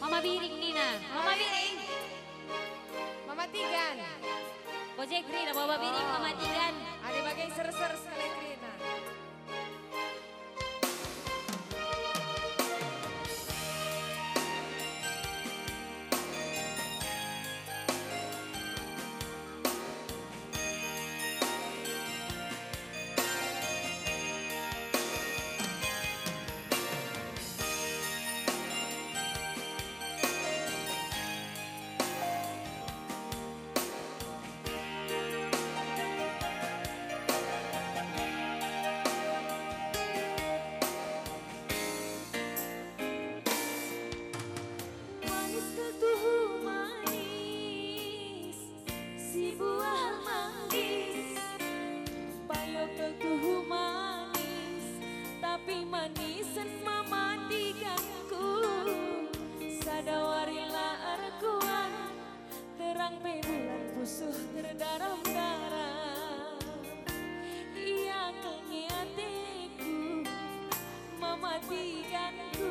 Mama Biring Nina. Mama Biring. Mama Tigan. Bojek Rina, Mama Biring, Mama Tigan. Ada bagian ser-ser sekali Rina. Tapi manisan mematikanku, sadawarilah arkuan terang bulan pusuh terdaram darah. Ia kengiatiku mematikanku,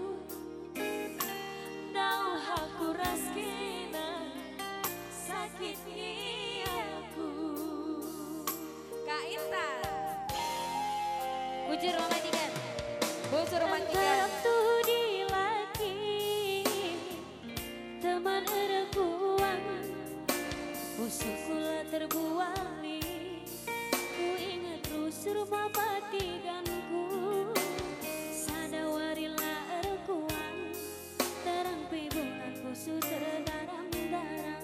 dauh aku raskena sakitnya aku. Kak Intan. Bujur Mama Tigan. Bujur Mama Tigan. Tuh di laki teman erekuan, usukula terbuali, ku ingat terus rumah patiganku, sadawarilah erekuan terang bulan pusuh terdaram-daram.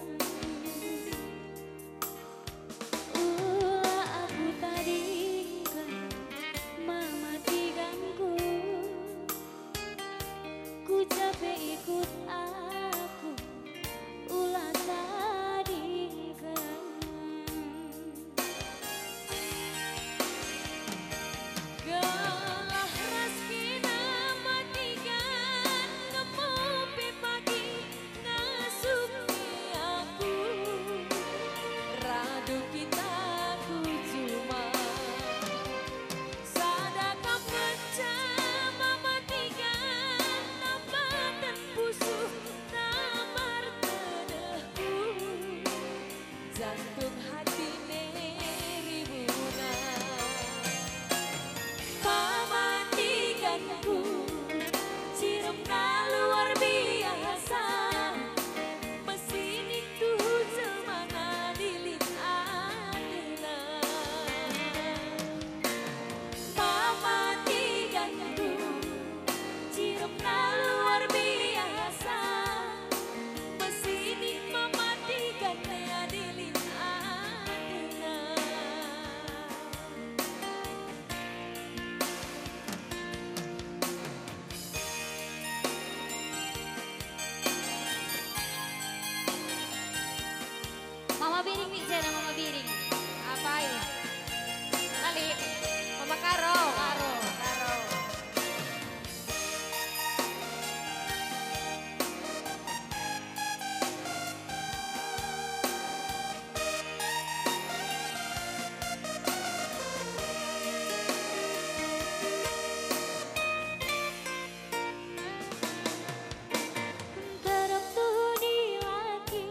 Ulah aku tadi mematikanku, ku capek ikut aku, ulah tadikan. Gelah raskina matikan, ngemopi pagi ngasuki aku, radu kita ku cuma jantung hati ribunan. Mematikanku ciremna luar biasa, mesin itu semana dilit adina. Mematikanku ciremna luar biasa, mesin mematikan dilit adina. Mama Biring nih Jana, Mama Biring. Apain? Kali. Mama Karo. Karo. Karo. Terap tuh di laki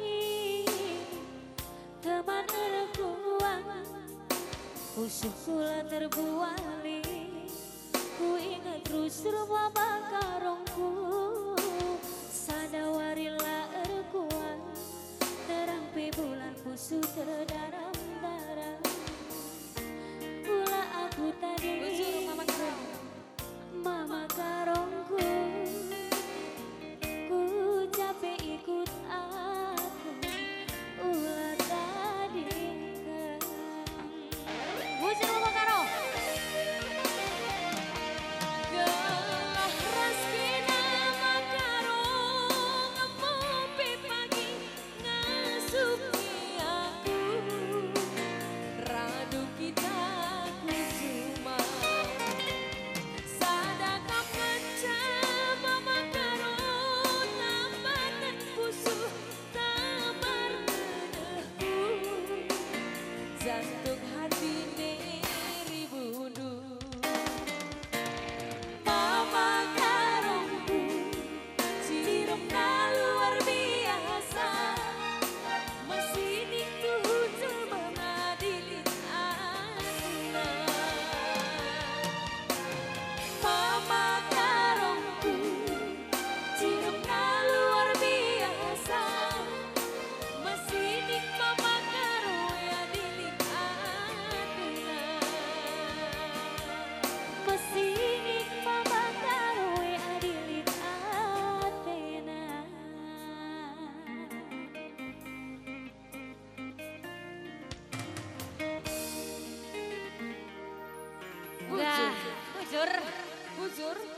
teman erekuan, usukula terbuali, ku ingat terus rumah bakarongku, sadawarilah erekuan terang bulan pusuh terdaram-daram. Ulah aku tadi Bujur Mama Karo. Mama karongku, ku capek ikut aku, ulah tadikan. Bujur Mama Karo. Gelah raskina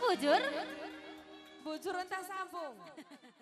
bujur. Bujur entah sambung.